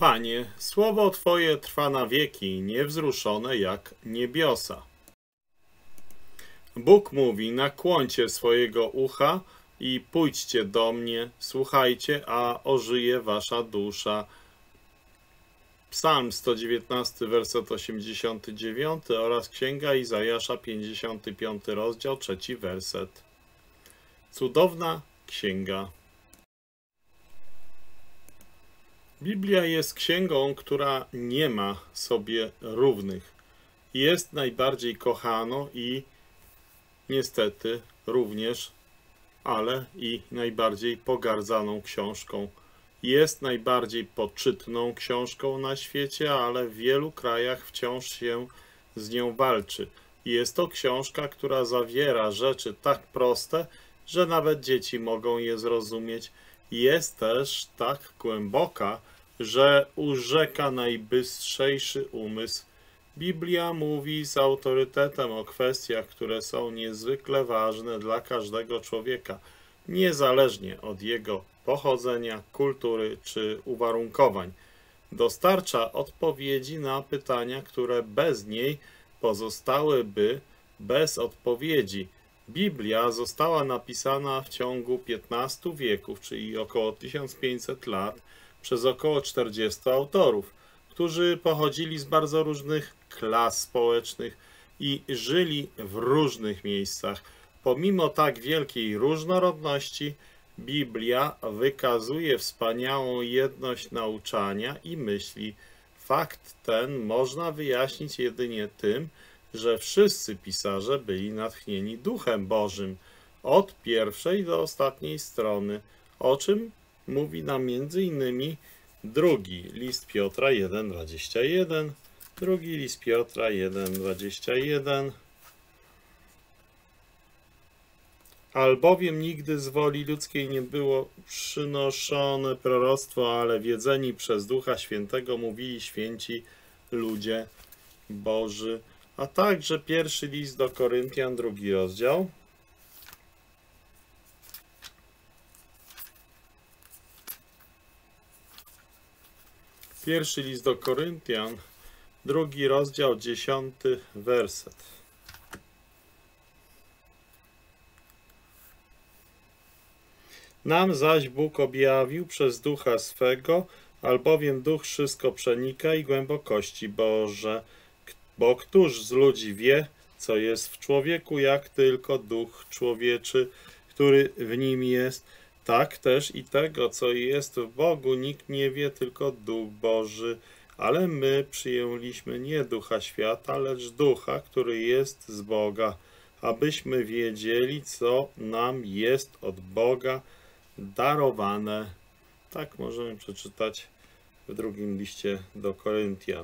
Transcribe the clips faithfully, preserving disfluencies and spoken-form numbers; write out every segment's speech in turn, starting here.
Panie, słowo Twoje trwa na wieki, niewzruszone jak niebiosa. Bóg mówi, nakłońcie swojego ucha i pójdźcie do mnie, słuchajcie, a ożyje wasza dusza. Psalm sto dziewiętnasty, werset osiemdziesiąty dziewiąty oraz Księga Izajasza, pięćdziesiąty piąty rozdział, trzeci werset. Cudowna księga. Biblia jest księgą, która nie ma sobie równych. Jest najbardziej kochaną i niestety również, ale i najbardziej pogardzaną książką. Jest najbardziej poczytną książką na świecie, ale w wielu krajach wciąż się z nią walczy. Jest to książka, która zawiera rzeczy tak proste, że nawet dzieci mogą je zrozumieć. Jest też tak głęboka, że urzeka najbystrzejszy umysł. Biblia mówi z autorytetem o kwestiach, które są niezwykle ważne dla każdego człowieka, niezależnie od jego pochodzenia, kultury czy uwarunkowań. Dostarcza odpowiedzi na pytania, które bez niej pozostałyby bez odpowiedzi. Biblia została napisana w ciągu piętnastu wieków, czyli około tysiąc pięćset lat, przez około czterdziestu autorów, którzy pochodzili z bardzo różnych klas społecznych i żyli w różnych miejscach. Pomimo tak wielkiej różnorodności, Biblia wykazuje wspaniałą jedność nauczania i myśli. Fakt ten można wyjaśnić jedynie tym, że wszyscy pisarze byli natchnieni Duchem Bożym, od pierwszej do ostatniej strony, o czym mówi nam między innymi drugi list Piotra jeden, dwadzieścia jeden, drugi list Piotra jeden, dwadzieścia jeden. Albowiem nigdy z woli ludzkiej nie było przynoszone proroctwo, ale wiedzeni przez Ducha Świętego mówili święci ludzie Boży. A także pierwszy list do Koryntian, drugi rozdział. Pierwszy list do Koryntian, drugi rozdział, dziesiąty werset. Nam zaś Bóg objawił przez Ducha swego, albowiem Duch wszystko przenika i głębokości Boże. Bo któż z ludzi wie, co jest w człowieku, jak tylko Duch człowieczy, który w nim jest? Tak też i tego, co jest w Bogu, nikt nie wie, tylko Duch Boży. Ale my przyjęliśmy nie ducha świata, lecz Ducha, który jest z Boga, abyśmy wiedzieli, co nam jest od Boga darowane. Tak możemy przeczytać w drugim liście do Koryntian.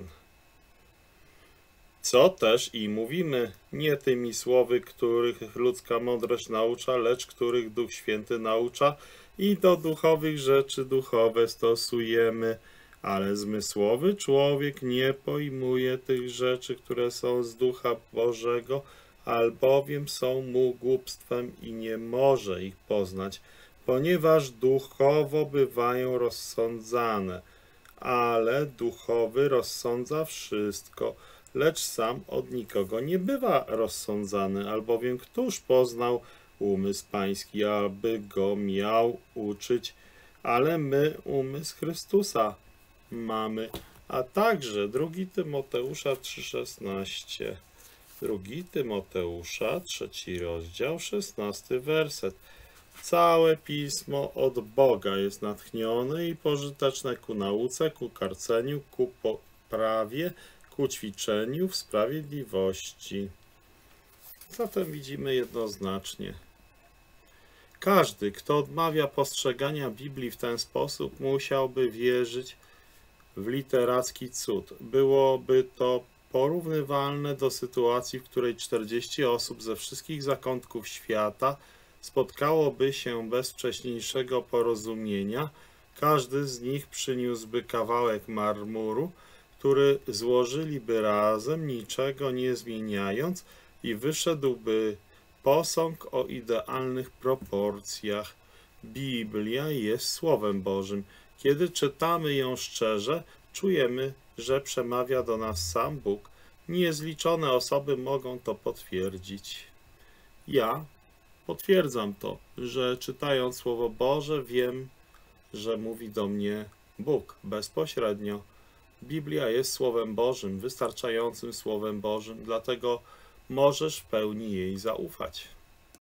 Co też i mówimy, nie tymi słowy, których ludzka mądrość naucza, lecz których Duch Święty naucza i do duchowych rzeczy duchowe stosujemy, ale zmysłowy człowiek nie pojmuje tych rzeczy, które są z Ducha Bożego, albowiem są mu głupstwem i nie może ich poznać, ponieważ duchowo bywają rozsądzane, ale duchowy rozsądza wszystko, lecz sam od nikogo nie bywa rozsądzany, albowiem któż poznał umysł pański, aby go miał uczyć, ale my umysł Chrystusa mamy, a także drugi Tymoteusza trzy szesnaście. drugi Tymoteusza, trzeci rozdział, szesnasty werset. Całe Pismo od Boga jest natchnione i pożyteczne ku nauce, ku karceniu, ku poprawie, ku ćwiczeniu w sprawiedliwości. Zatem widzimy jednoznacznie. Każdy, kto odmawia postrzegania Biblii w ten sposób, musiałby wierzyć w literacki cud. Byłoby to porównywalne do sytuacji, w której czterdzieści osób ze wszystkich zakątków świata spotkałoby się bez wcześniejszego porozumienia. Każdy z nich przyniósłby kawałek marmuru, który złożyliby razem, niczego nie zmieniając, i wyszedłby posąg o idealnych proporcjach. Biblia jest Słowem Bożym. Kiedy czytamy ją szczerze, czujemy, że przemawia do nas sam Bóg. Niezliczone osoby mogą to potwierdzić. Ja potwierdzam to, że czytając Słowo Boże wiem, że mówi do mnie Bóg bezpośrednio. Biblia jest Słowem Bożym, wystarczającym Słowem Bożym, dlatego możesz w pełni jej zaufać.